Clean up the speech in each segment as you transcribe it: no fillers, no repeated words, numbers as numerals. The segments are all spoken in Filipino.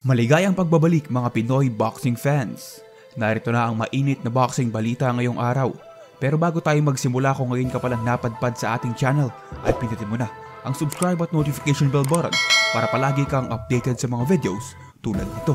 Maligayang pagbabalik mga Pinoy boxing fans. Narito na ang mainit na boxing balita ngayong araw. Pero bago tayo magsimula, kung ngayon ka palang napadpad sa ating channel, ay pindutin mo na ang subscribe at notification bell button para palagi kang updated sa mga videos tulad nito.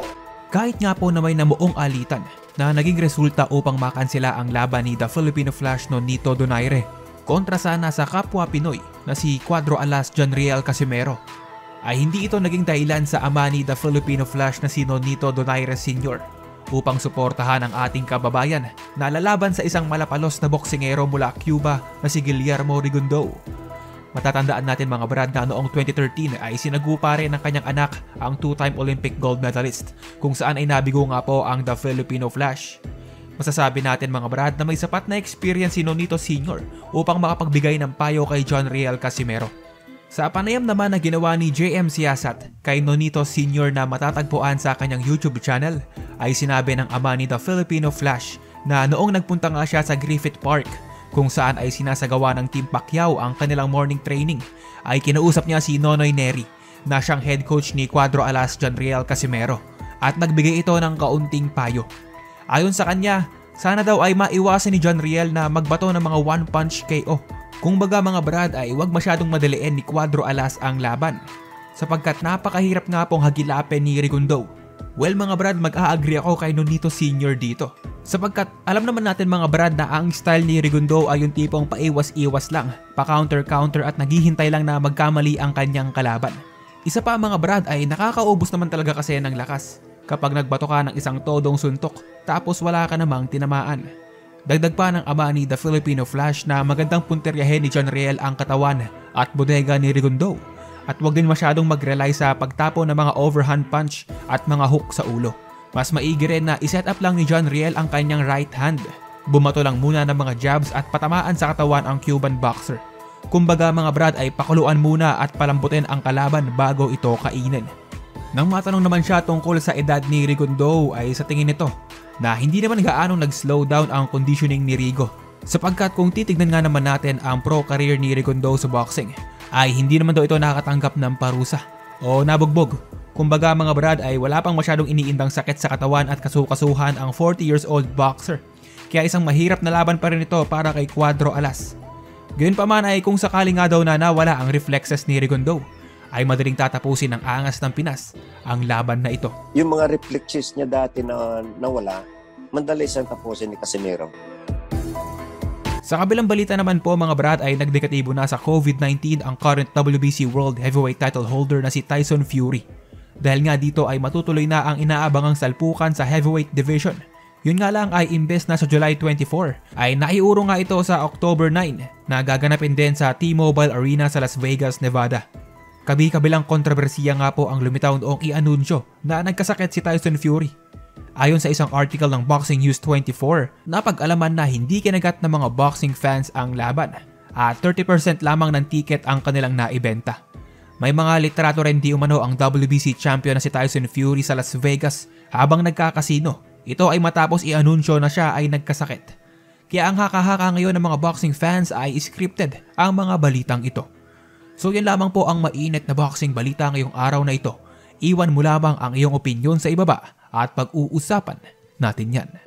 Kahit nga po na may namuong alitan na naging resulta upang makansela ang laban ni The Filipino Flash Nonito Donaire kontra sana sa kapwa Pinoy na si Cuadro Alas Janriel Casimero, ay hindi ito naging dahilan sa ama ni The Filipino Flash na si Nonito Donaire Sr. upang suportahan ang ating kababayan na lalaban sa isang malapalos na boksingero mula Cuba na si Guillermo Rigondo. Matatandaan natin mga brad na noong 2013 ay sinagupa rin ng kanyang anak ang two-time Olympic gold medalist, kung saan ay nabigo nga po ang The Filipino Flash. Masasabi natin mga brad na may sapat na experience si Nonito Sr. upang makapagbigay ng payo kay Janriel Casimero. Sa panayam naman na ginawa ni JM Siasat kay Nonito Sr. na matatagpuan sa kanyang YouTube channel, ay sinabi ng ama ni The Filipino Flash na noong nagpunta nga siya sa Griffith Park, kung saan ay sinasagawa ng Team Pacquiao ang kanilang morning training, ay kinausap niya si Nonoy Neri na siyang head coach ni Cuadro Alas Janriel Casimero at nagbigay ito ng kaunting payo. Ayon sa kanya, sana daw ay maiwasan ni Janriel na magbato ng mga one-punch KO. Kung baga mga brad ay huwag masyadong madaliin ni Cuadro Alas ang laban, sapagkat napakahirap nga pong hagilapin ni Rigondo. Well mga brad, mag-a-agree ako kay Nonito Sr. dito, sapagkat alam naman natin mga brad na ang style ni Rigondo ay yung tipong paiwas-iwas lang, pa-counter-counter at naghihintay lang na magkamali ang kanyang kalaban. Isa pa mga brad ay nakakaubos naman talaga kasi ng lakas kapag nagbato ka ng isang todong suntok tapos wala ka namang tinamaan. Dagdag pa ng ama ni The Filipino Flash na magandang punteryahin ni Janriel ang katawan at bodega ni Rigondo, at huwag din masyadong mag-rely sa pagtapo ng mga overhand punch at mga hook sa ulo. Mas maigi rin na iset up lang ni Janriel ang kanyang right hand. Bumato lang muna ng mga jabs at patamaan sa katawan ang Cuban boxer. Kumbaga mga brad ay pakuluan muna at palambutin ang kalaban bago ito kainin. Nang matanong naman siya tungkol sa edad ni Rigondo, ay sa tingin nito na hindi naman gaanong nag-slow down ang conditioning ni Rigo, sapagkat kung titignan nga naman natin ang pro career ni Rigondo sa boxing, ay hindi naman daw ito nakatanggap ng parusa o nabugbog. Kumbaga mga brad ay wala pang masyadong iniindang sakit sa katawan at kasukasuhan ang 40 years old boxer, kaya isang mahirap na laban pa rin ito para kay Cuadro Alas. Gayunpaman ay kung sakali nga daw na nawala ang reflexes ni Rigondo, ay madaling tatapusin ng angas ng Pinas ang laban na ito. Yung mga reflexes niya dati na nawala, madali siyang tapusin ni Casimero. Sa kabilang balita naman po mga brad ay nagdekatibo na sa COVID-19 ang current WBC World Heavyweight title holder na si Tyson Fury. Dahil nga dito ay matutuloy na ang inaabangang salpukan sa heavyweight division. Yun nga lang ay imbes na sa July 24 ay naiuro nga ito sa October 9 na gaganapin din sa T-Mobile Arena sa Las Vegas, Nevada. Kabi-kabilang kontrobersiya nga po ang lumitaw noong i-anunsyo na nagkasakit si Tyson Fury. Ayon sa isang article ng Boxing News 24, napag-alaman na hindi kinagat ng mga boxing fans ang laban at 30% lamang ng ticket ang kanilang naibenta. May mga litrato rin di umano ang WBC champion na si Tyson Fury sa Las Vegas habang nagkakasino. Ito ay matapos i-anunsyo na siya ay nagkasakit. Kaya ang haka-haka ngayon ng mga boxing fans ay scripted ang mga balitang ito. So yan lamang po ang mainit na boxing balita ngayong araw na ito. Iwan mo lamang ang iyong opinyon sa ibaba at pag-uusapan natin yan.